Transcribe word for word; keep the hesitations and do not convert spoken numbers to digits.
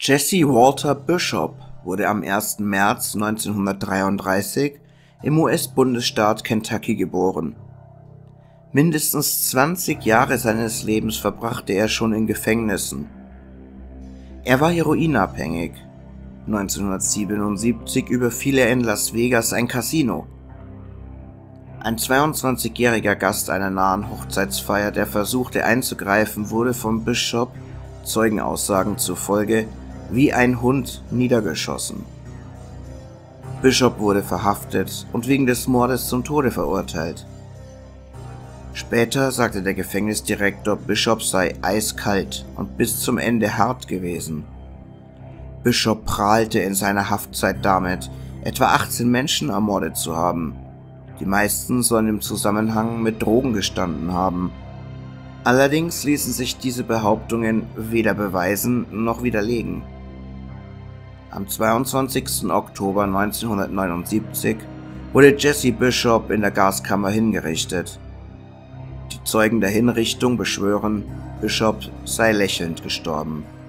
Jesse Walter Bishop wurde am ersten März neunzehnhundertdreiunddreißig im U S-Bundesstaat Kentucky geboren. Mindestens zwanzig Jahre seines Lebens verbrachte er schon in Gefängnissen. Er war heroinabhängig. neunzehnhundertsiebenundsiebzig überfiel er in Las Vegas ein Casino. Ein zweiundzwanzigjähriger Gast einer nahen Hochzeitsfeier, der versuchte einzugreifen, wurde von Bishop, Zeugenaussagen zufolge, wie ein Hund niedergeschossen. Bishop wurde verhaftet und wegen des Mordes zum Tode verurteilt. Später sagte der Gefängnisdirektor, Bishop sei eiskalt und bis zum Ende hart gewesen. Bishop prahlte in seiner Haftzeit damit, etwa achtzehn Menschen ermordet zu haben. Die meisten sollen im Zusammenhang mit Drogen gestanden haben. Allerdings ließen sich diese Behauptungen weder beweisen noch widerlegen. Am zweiundzwanzigsten Oktober neunzehnhundertneunundsiebzig wurde Jesse Bishop in der Gaskammer hingerichtet. Die Zeugen der Hinrichtung beschwören, Bishop sei lächelnd gestorben.